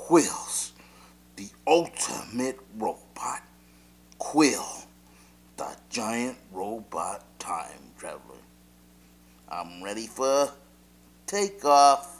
Quills, the ultimate robot. Quill, the giant robot time traveler. I'm ready for takeoff.